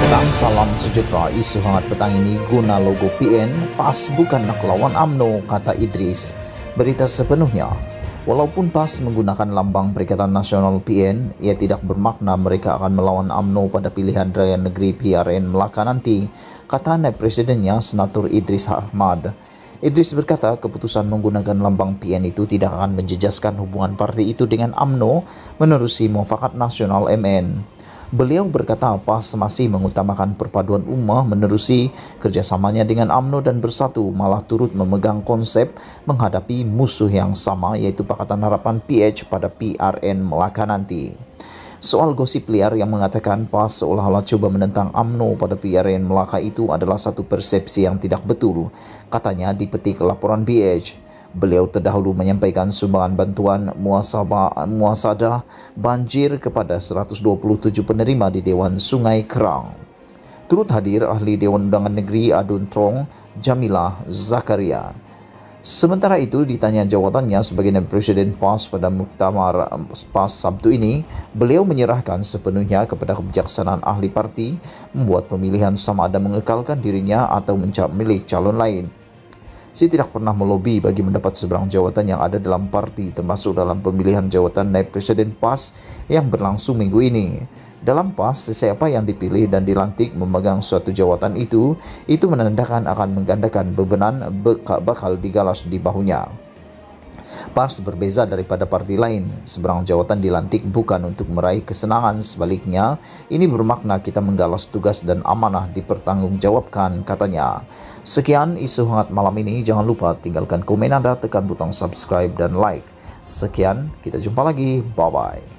Salam sejahtera, isu hangat petang ini guna logo PN, PAS bukan nak lawan UMNO, kata Idris. Berita sepenuhnya, walaupun PAS menggunakan lambang Perikatan Nasional PN, ia tidak bermakna mereka akan melawan UMNO pada pilihan raya negeri PRN Melaka nanti, kata Naib Presidennya Senator Idris Ahmad. Idris berkata keputusan menggunakan lambang PN itu tidak akan menjejaskan hubungan parti itu dengan UMNO menerusi Mufakat Nasional MN. Beliau berkata PAS masih mengutamakan perpaduan ummah menerusi kerjasamanya dengan UMNO dan bersatu, malah turut memegang konsep menghadapi musuh yang sama yaitu Pakatan Harapan PH pada PRN Melaka nanti. Soal gosip liar yang mengatakan PAS seolah-olah coba menentang UMNO pada PRN Melaka itu adalah satu persepsi yang tidak betul, katanya dipetik laporan PH. Beliau terdahulu menyampaikan sumbangan bantuan muasadah banjir kepada 127 penerima di Dewan Sungai Kerang. Turut hadir ahli Dewan Undangan Negeri Adun Trong, Jamilah Zakaria. Sementara itu ditanya jawatannya sebagai Naib Presiden PAS pada muktamar PAS Sabtu ini, beliau menyerahkan sepenuhnya kepada kebijaksanaan ahli parti membuat pemilihan sama ada mengekalkan dirinya atau memilih calon lain. Saya tidak pernah melobi bagi mendapat seberang jawatan yang ada dalam parti, termasuk dalam pemilihan jawatan Naib Presiden PAS yang berlangsung minggu ini. Dalam PAS, siapa yang dipilih dan dilantik memegang suatu jawatan itu menandakan akan menggandakan bebanan bakal digalas di bahunya. PAS berbeza daripada parti lain. Seberang jawatan dilantik bukan untuk meraih kesenangan, sebaliknya ini bermakna kita menggalas tugas dan amanah dipertanggungjawabkan, katanya. Sekian isu hangat malam ini, jangan lupa tinggalkan komen Anda, tekan butang subscribe dan like. Sekian, kita jumpa lagi, bye-bye.